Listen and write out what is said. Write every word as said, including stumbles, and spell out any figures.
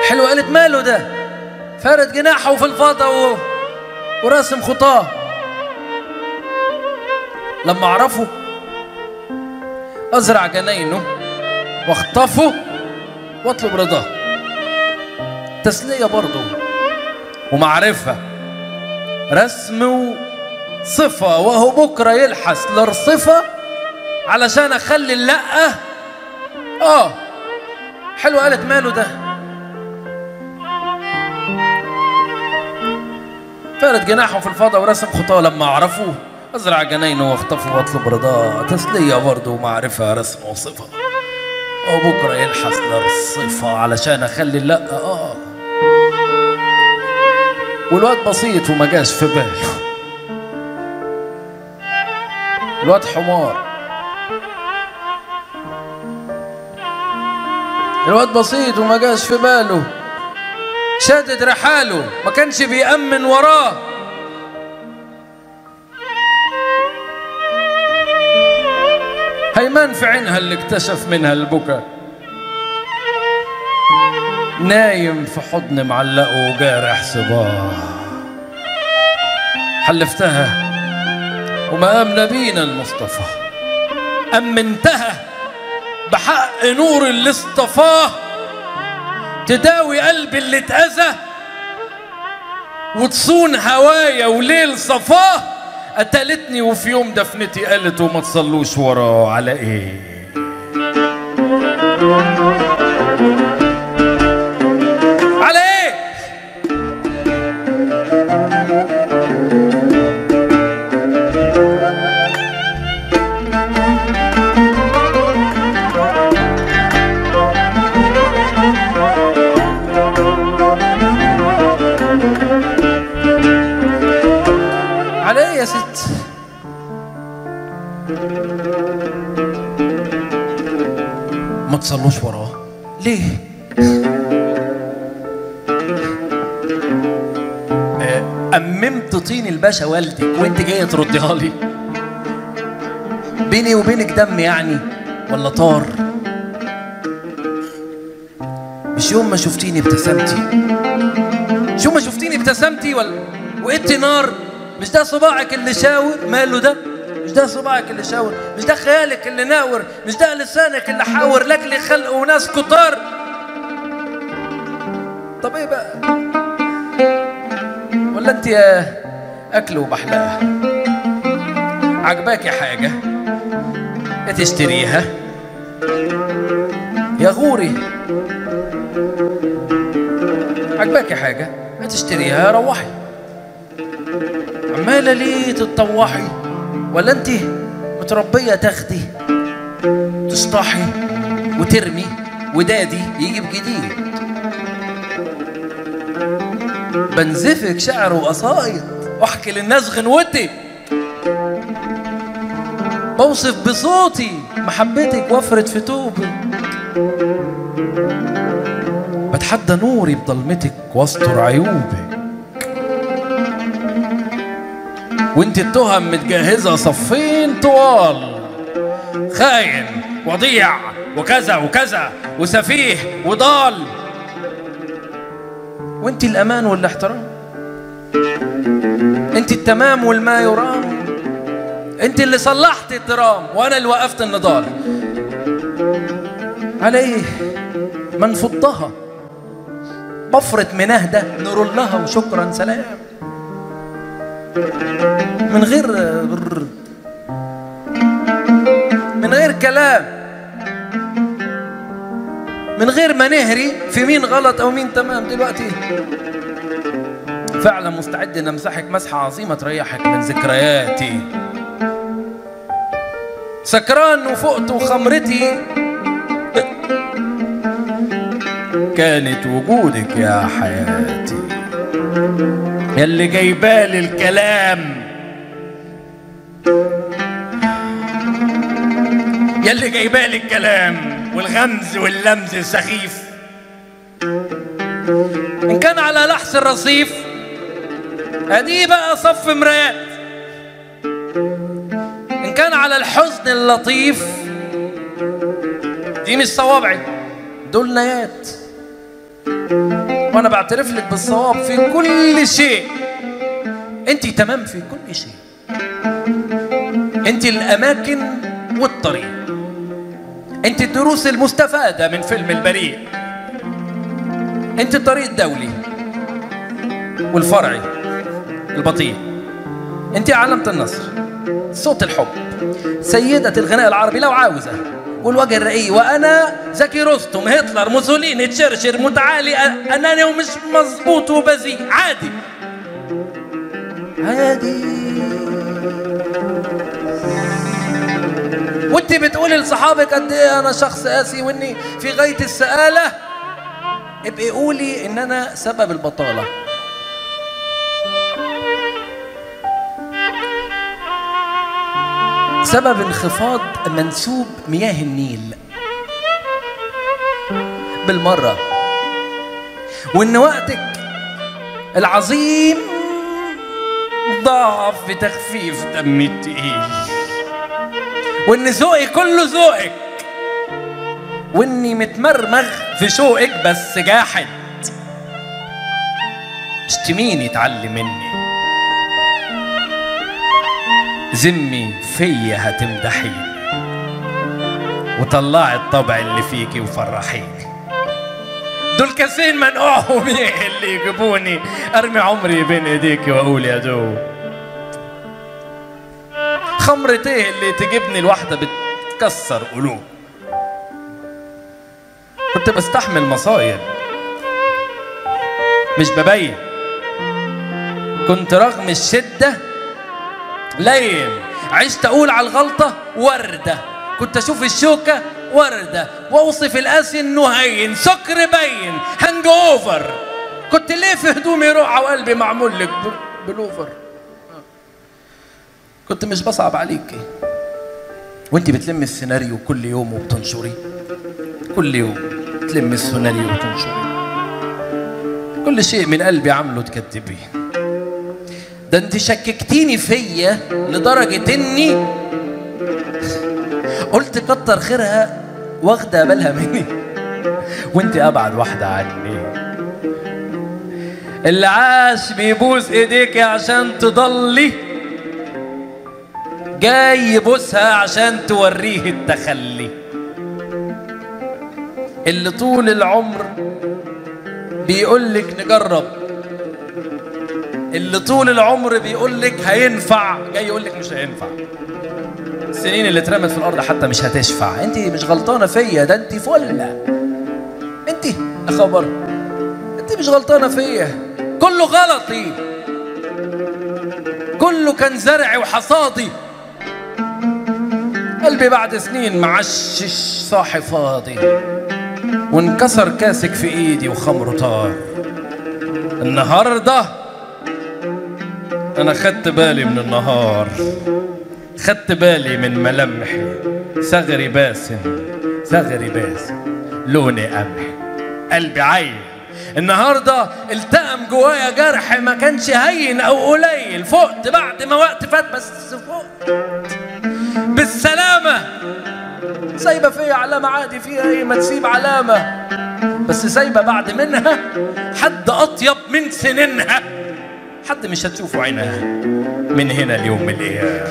حلوة قالت ماله ده؟ فارد جناحه في الفضا و... وراسم خطاه. لما اعرفه ازرع جناينه واخطفه واطلب رضاه. تسلية برضه ومعرفة، رسم وصفة، وهو بكرة يلحس لرصفة علشان اخلي اللقة. اه حلوة قالت ماله ده؟ فارد جناحه في الفضا ورسم خطاه. لما اعرفه ازرع جناينه واخطفه واطلب رضاه. تسلية برضه ومعرفة، رسم وصفة، وبكرة يلحس للصفة علشان اخلي اللقة. اه والواد بسيط وما جاش في باله. الواد حمار، الواد بسيط وما جاش في باله. شادد رحاله ما كانش بيأمن وراه. هيمان في عينها اللي اكتشف منها البكا. نايم في حضن معلقه وجارح صباه. حلفتها وما آمن بينا المصطفى. أمنتها بحق نور اللي اصطفاه. تداوي قلبي اللي اتأذى وتصون هوايا وليل صفاه. قتلتني وفي يوم دفنتي قالت وما تصلوش وراه. على ايه؟ على ايه؟ على ايه يا ست؟ ما تصلوش وراه ليه؟ أممت طين الباشا والدك وانت جاية ترديها لي؟ بيني وبينك دم يعني ولا طار؟ مش يوم ما شفتيني ابتسمتي؟ مش يوم ما شفتيني ابتسمتي ولا وقدت نار؟ مش ده صباعك اللي شاور؟ ماله ده؟ مش ده صباعك اللي شاور؟ مش ده خيالك اللي ناور؟ مش ده لسانك اللي حاور لك خلق وناس كتار؟ طب ايه بقى؟ ولا انت يا اكل وبحلاها عجباكي حاجة تشتريها يا غوري؟ عجباكي حاجة هتشتريها روحي. عمالة ليه تتطوحي؟ ولا انت متربية تاخدي تسطحي وترمي ودادي يجيب جديد؟ بنزفك شعر وقصايد واحكي للناس غنوتي. بوصف بصوتي محبتك وفرت في توبي. بتحدى نوري بضلمتك واستر عيوبي. وانت التهم متجهزة صفين طوال. خاين وضيع وكذا وكذا وسفيه وضال. وانت الأمان والاحترام. انت التمام والما يرام. انت اللي صلحت الترام وانا اللي وقفت النضال. على ايه؟ ما نفضها بفرة منهدة نرولها وشكرا سلام. من غير من غير كلام، من غير ما نهري في مين غلط او مين تمام. دلوقتي فعلا مستعد ان امسحك مسحة عظيمة تريحك من ذكرياتي. سكران وفقت وخمرتي كانت وجودك يا حياتي. ياللي جايبالي الكلام، ياللي جايبالي الكلام والغمز واللمز السخيف. إن كان على لحس الرصيف أدي بقى صف مرايات. إن كان على الحزن اللطيف دي مش صوابعي دول نيات. وانا بعترف لك بالصواب في كل شيء. انت تمام في كل شيء. انت الاماكن والطريق، انت الدروس المستفادة من فيلم البريء، انت الطريق الدولي والفرعي البطيء، انت علامة النصر، صوت الحب، سيدة الغناء العربي لو عاوزة، والوجه الرقيق، وانا زكي رستم، هتلر، موسوليني، تشرشر، متعالي، اناني ومش مظبوط وبذيء، عادي عادي. وانت بتقولي لصحابك قد ايه انا شخص قاسي واني في غاية السآلة، ابقي قولي ان انا سبب البطالة. سبب انخفاض منسوب مياه النيل بالمرة، وان وقتك العظيم ضعف في تخفيف دمي التقيل، وان ذوقي كله ذوقك، واني متمرمغ في شوقك بس جاحد. اشتميني اتعلم مني، ذمي فيا هتمدحيني، وطلعي الطبع اللي فيكي وفرحيني. دول كاسين منقوعهم ايه اللي يجيبوني ارمي عمري بين ايديكي واقول يا دوب. خمرة ايه اللي تجيبني الواحدة بتكسر قلوب. كنت بستحمل مصايب مش ببين، كنت رغم الشدة لين، عشت اقول على الغلطة وردة، كنت اشوف الشوكة وردة، واوصف القاسي انه هين، سكر بين، هانج اوفر. كنت ليه في هدومي روعة وقلبي معمول لك بلوفر. كنت مش بصعب عليكي وانت بتلمي السيناريو كل يوم وبتنشري، كل يوم تلمي السيناريو وتنشري، كل شيء من قلبي عامله تكذبيه. ده انت شككتيني فيا لدرجة اني قلت كتر خيرها واخدة بالها مني، وانت ابعد واحدة عني. اللي عاش بيبوس ايديكي عشان تضلي، جاي يبوسها عشان توريه التخلي. اللي طول العمر بيقولك نجرب، اللي طول العمر بيقولك هينفع، جاي يقولك مش هينفع. السنين اللي اترمت في الارض حتى مش هتشفع. انت مش غلطانه فيا، ده انت فله. انت يا خبر، انت مش غلطانه فيا، كله غلطي، كله كان زرعي وحصادي. قلبي بعد سنين معشش صاحي فاضي، وانكسر كاسك في ايدي وخمره طار. النهارده انا خدت بالي من النهار، خدت بالي من ملامحي، ثغري باسم ثغري باسم لوني قمحي، قلبي عين. النهارده التأم جوايا جرح ما كانش هين او قليل، فقت بعد ما وقت فات بس فقت بالسلامة. سايبة فيا علامة عادي، فيها ايه ما تسيب علامة، بس سايبة بعد منها حد أطيب من سنينها، حد مش هتشوفه عينها من هنا اليوم من الأيام.